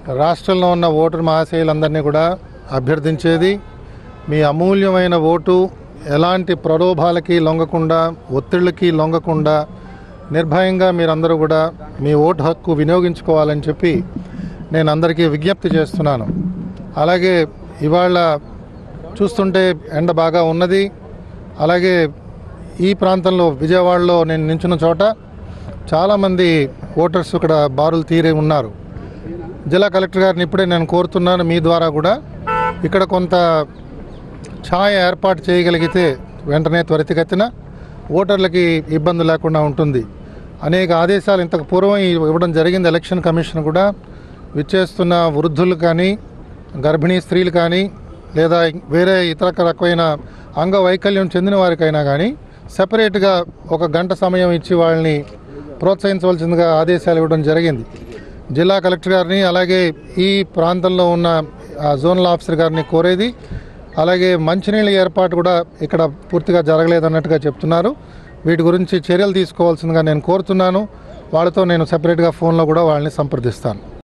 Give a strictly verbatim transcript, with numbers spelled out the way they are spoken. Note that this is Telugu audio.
రాష్ట్రంలో ఉన్న ఓటర్ మహాశయులందరినీ కూడా అభ్యర్థించేది, మీ అమూల్యమైన ఓటు ఎలాంటి ప్రలోభాలకి లొంగకుండా, ఒత్తిళ్ళకి లొంగకుండా నిర్భయంగా మీరందరూ కూడా మీ ఓటు హక్కు వినియోగించుకోవాలని చెప్పి నేను అందరికీ విజ్ఞప్తి చేస్తున్నాను. అలాగే ఇవాళ చూస్తుంటే ఎండ బాగా ఉన్నది. అలాగే ఈ ప్రాంతంలో విజయవాడలో నేను నించున్న చోట చాలామంది ఓటర్స్ ఇక్కడ బారులు తీరి ఉన్నారు. జిల్లా కలెక్టర్ గారిని ఇప్పుడే నేను కోరుతున్నాను, మీ ద్వారా కూడా ఇక్కడ కొంత ఛాయ ఏర్పాటు చేయగలిగితే వెంటనే త్వరితగతిన ఓటర్లకి ఇబ్బంది లేకుండా ఉంటుంది. అనేక ఆదేశాలు ఇంతకు పూర్వం ఇవ్వడం జరిగింది. ఎలక్షన్ కమిషన్ కూడా విచ్చేస్తున్న వృద్ధులు కానీ, గర్భిణీ స్త్రీలు కానీ, లేదా వేరే ఇతర రకమైన అంగవైకల్యం చెందిన వారికైనా కానీ సెపరేట్గా ఒక గంట సమయం ఇచ్చి వాళ్ళని ప్రోత్సహించవలసిందిగా ఆదేశాలు ఇవ్వడం జరిగింది. జిల్లా కలెక్టర్ గారిని, అలాగే ఈ ప్రాంతంలో ఉన్న జోనల్ ఆఫీసర్ గారిని కోరేది, అలాగే మంచినీళ్ళ ఏర్పాటు కూడా ఇక్కడ పూర్తిగా జరగలేదన్నట్టుగా చెప్తున్నారు. వీటి గురించి చర్యలు తీసుకోవాల్సిందిగా నేను కోరుతున్నాను. వాళ్ళతో నేను సెపరేట్గా ఫోన్లో కూడా వాళ్ళని సంప్రదిస్తాను.